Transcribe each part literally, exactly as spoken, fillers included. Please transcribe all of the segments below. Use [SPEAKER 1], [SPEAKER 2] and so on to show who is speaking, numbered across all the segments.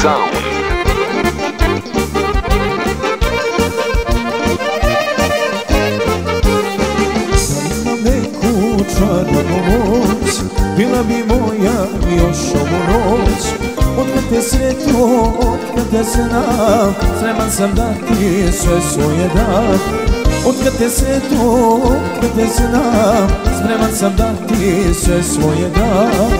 [SPEAKER 1] Sound.
[SPEAKER 2] Bila bi moja još ovu noć. Otkad te sretno, otkad te znam, spreman sam da ti sve svoje dam. Otkad te sretno, otkad te znam, spreman sam da ti sve svoje dam.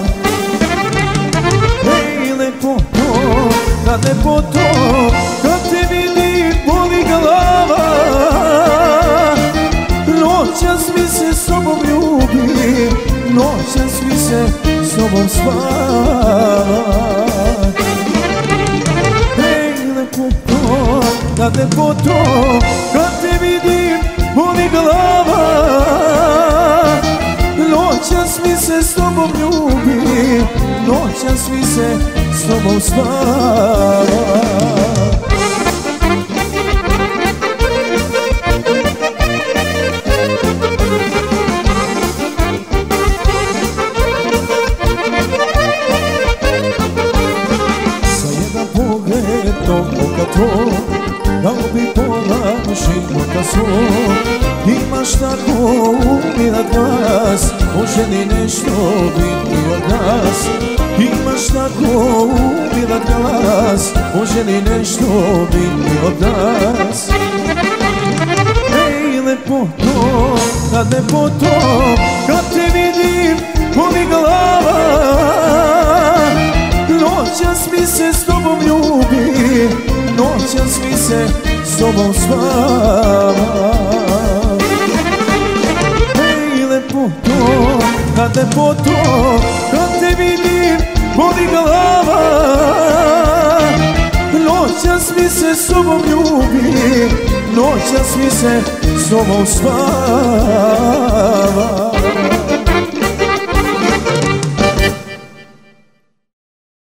[SPEAKER 2] Hej lepoto, kad lepoto, kad te vidim boli glava. Noćas mi se s tobom ljubim, noćas mi se s tobom spat. Hej lepoto, kad lepoto, kad te vidim boli glava. Noćas mi se s tobom ljubim, noćas mi se s tobom spat. Dao bi pola života svoj. Imaš tako umirat glas, može li nešto biti od nas? Imaš tako umirat glas, može li nešto biti od nas? Ej lepoto, kad lepoto, kad te vidim boli glava. Noćas mi se s tobom ljubi, noćas mi se s tobom spava. Hej lepoto, kad lepoto, kad te vidim boli glava. Noćas mi se s tobom ljubi, noćas mi se s tobom spava.